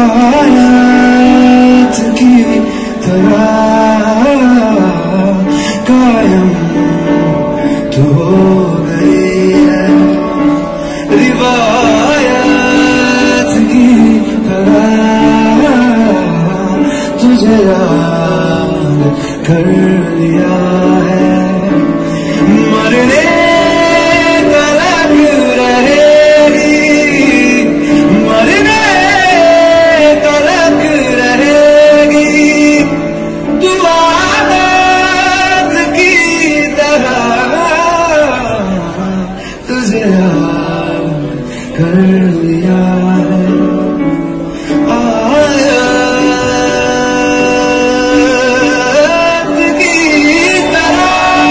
आयत की तरह कायम तो हो गई है, रिवायत की तरह तुझे याद कर लिया है। मरने तलक रहेगी, मरने तलक रहेगी, दुआ आदत की तरह तुझे याद कर लिया है। आयत की तरह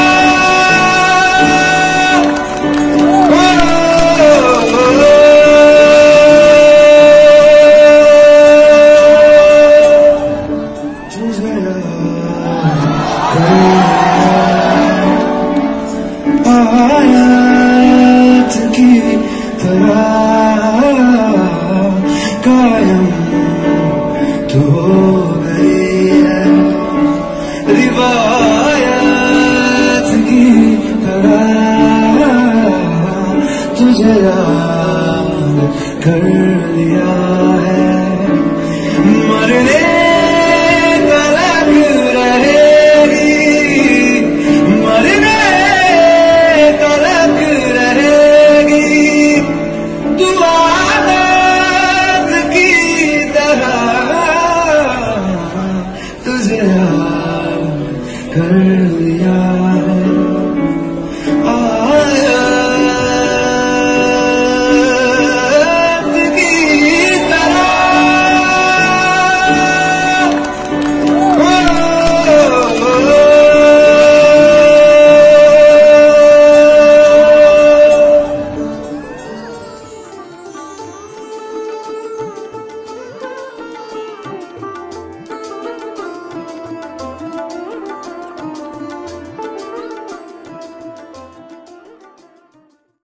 तुझे आयत की तरह कायम तो हो गई है, रिवायत की तरह तुझे याद कर